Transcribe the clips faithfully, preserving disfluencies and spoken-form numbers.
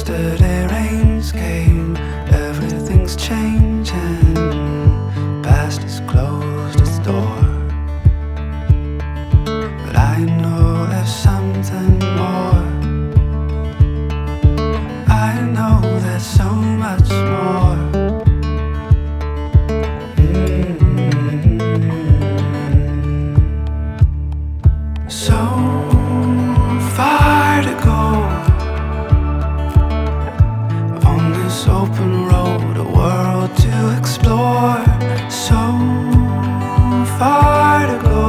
Yesterday rains came, everything's changing. Past has closed its door, but I know there's something more. I know there's so much more. Mm-hmm. So far to go on this open road, a world to explore. So far to go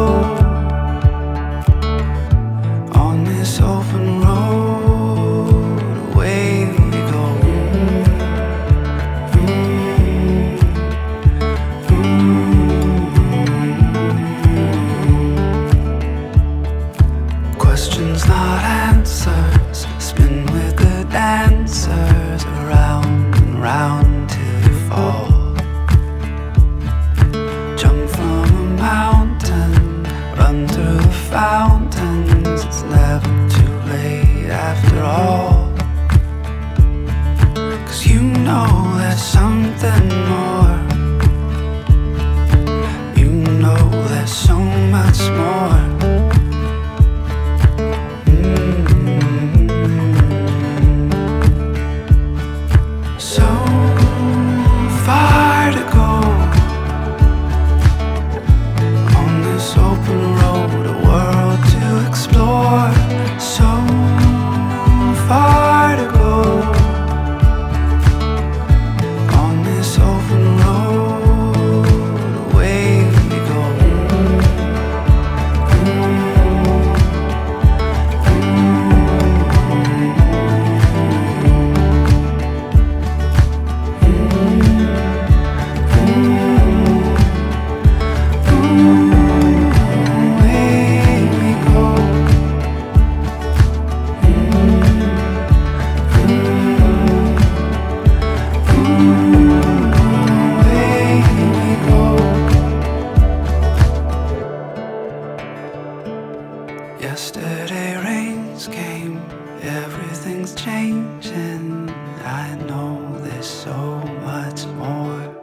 on this open road, away we go. Mm-hmm. Mm-hmm. Questions not answers, spin with the dancers, around and round till you fall. Jump from a mountain, run through the fountains. It's never too late after all, 'cause you know there's something more. You know there's so much more. So far to go on this open road, a world to explore. So far to go on this open road, away we go. Yesterday rains came, everything's changing. I know there's so much more.